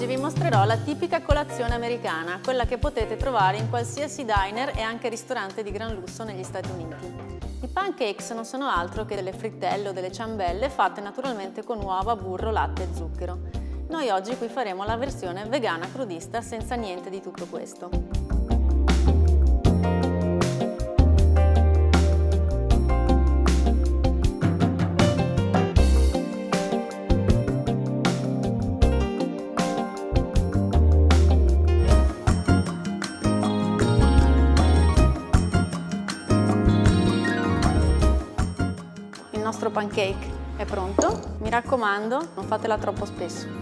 Oggi vi mostrerò la tipica colazione americana, quella che potete trovare in qualsiasi diner e anche ristorante di gran lusso negli Stati Uniti. I pancakes non sono altro che delle frittelle o delle ciambelle fatte naturalmente con uova, burro, latte e zucchero. Noi oggi qui faremo la versione vegana crudista senza niente di tutto questo. Il nostro pancake è pronto, mi raccomando, non fatela troppo spesso.